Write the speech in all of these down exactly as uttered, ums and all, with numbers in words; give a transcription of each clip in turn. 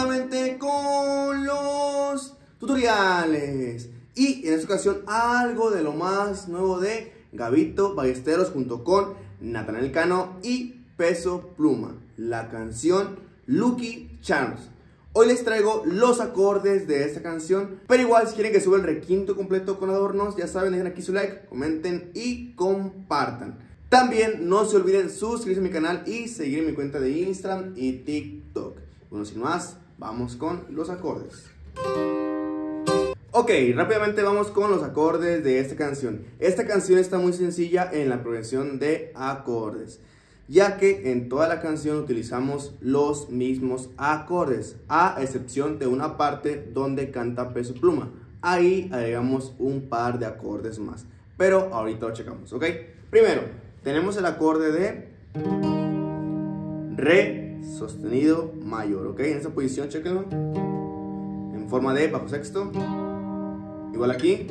nuevamente con los tutoriales. Y en esta ocasión algo de lo más nuevo de Gabito Ballesteros junto con Natanael Cano y Peso Pluma, la canción Lucky Charms. Hoy les traigo los acordes de esta canción, pero igual si quieren que suba el requinto completo con adornos, ya saben, dejen aquí su like, comenten y compartan. También no se olviden suscribirse a mi canal y seguir en mi cuenta de Instagram y TikTok. Bueno, sin más, vamos con los acordes. Ok, rápidamente vamos con los acordes de esta canción. Esta canción está muy sencilla en la progresión de acordes, ya que en toda la canción utilizamos los mismos acordes, a excepción de una parte donde canta Peso Pluma. Ahí agregamos un par de acordes más, pero ahorita lo checamos, ¿ok? Primero, tenemos el acorde de Re sostenido mayor, ¿ok? En esa posición, chequenlo, en forma de bajo sexto. Igual aquí,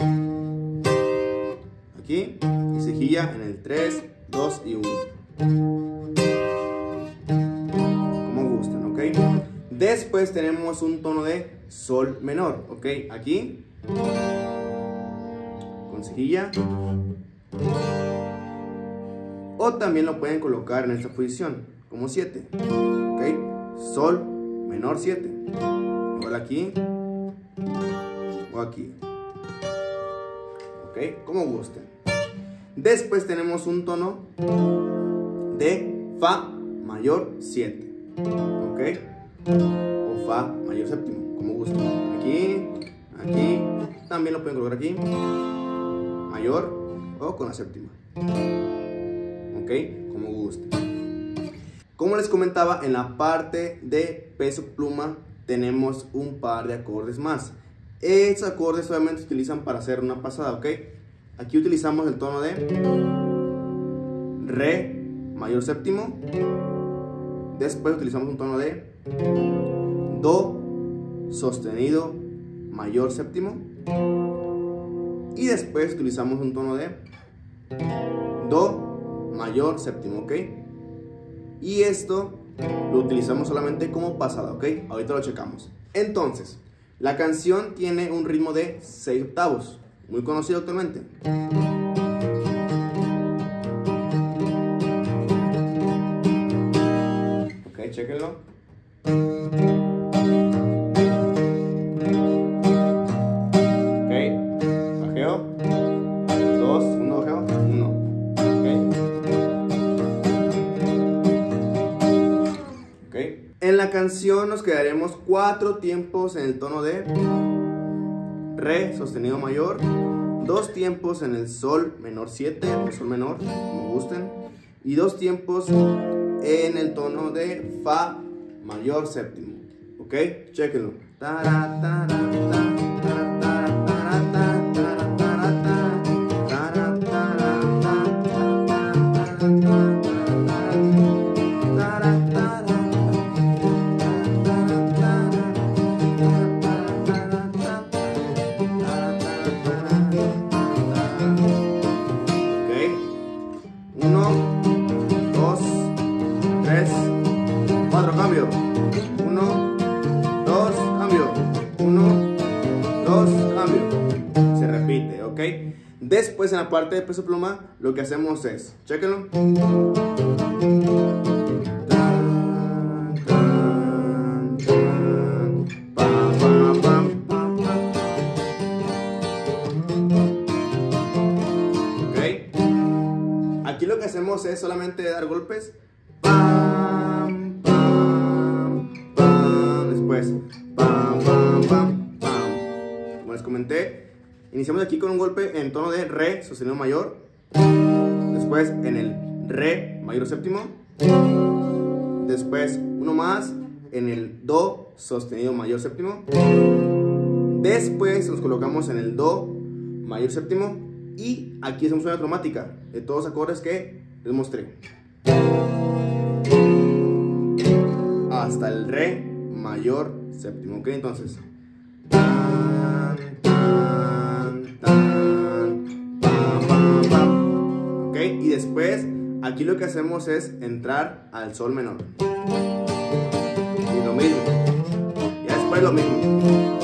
aquí, y cejilla en el tres, dos y uno. Como gustan, ¿ok? Después tenemos un tono de sol menor, ¿ok? Aquí, con cejilla. O también lo pueden colocar en esta posición, como siete, ¿ok? Sol menor siete. Igual aquí, o aquí. ¿Ok? Como gusten. Después tenemos un tono de Fa mayor siete, ¿ok? O Fa mayor séptimo, como gusten. Aquí, aquí, también lo pueden colocar aquí, mayor o con la séptima, ¿ok? Como gusten. Como les comentaba, en la parte de Peso Pluma tenemos un par de acordes más. Estos acordes solamente se utilizan para hacer una pasada, ¿ok? Aquí utilizamos el tono de Re mayor séptimo. Después utilizamos un tono de Do sostenido mayor séptimo. Y después utilizamos un tono de Do mayor séptimo, ¿ok? Y esto lo utilizamos solamente como pasada, ¿ok? Ahorita lo checamos. Entonces, la canción tiene un ritmo de seis octavos, muy conocido actualmente. Ok, chequenlo. Ok, bajeo. Dos, uno, bajeo, uno. Ok. Ok. En la canción nos quedaremos cuatro tiempos en el tono de Re sostenido mayor, dos tiempos en el Sol menor siete o Sol menor, como gusten, y dos tiempos en el tono de Fa mayor séptimo. ¿Ok? Chequenlo. cuatro, cambio. uno, dos, cambio. uno, dos, cambio. Se repite, ¿ok? Después en la parte de Peso Pluma lo que hacemos es, chéquenlo. Ok. Aquí lo que hacemos es solamente dar golpes. Después, pam, pam, pam, pam. Como les comenté, iniciamos aquí con un golpe en tono de Re sostenido mayor. Después en el Re mayor séptimo. Después uno más en el Do sostenido mayor séptimo. Después nos colocamos en el Do mayor séptimo. Y aquí hacemos una cromática de todos los acordes que les mostré, hasta el Re mayor séptimo, ¿ok? Entonces, tan, tan, tan, pam, pam, pam. ¿Ok? Y después aquí lo que hacemos es entrar al Sol menor y lo mismo. Y es lo mismo.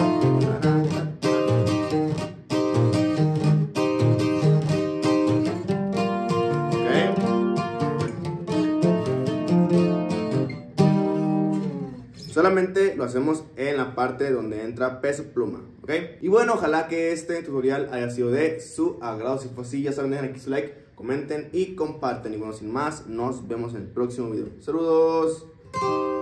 Solamente lo hacemos en la parte donde entra peso pluma, ¿ok? Y bueno, ojalá que este tutorial haya sido de su agrado. Si fue así, ya saben, dejen aquí su like, comenten y comparten. Y bueno, sin más, nos vemos en el próximo video. ¡Saludos!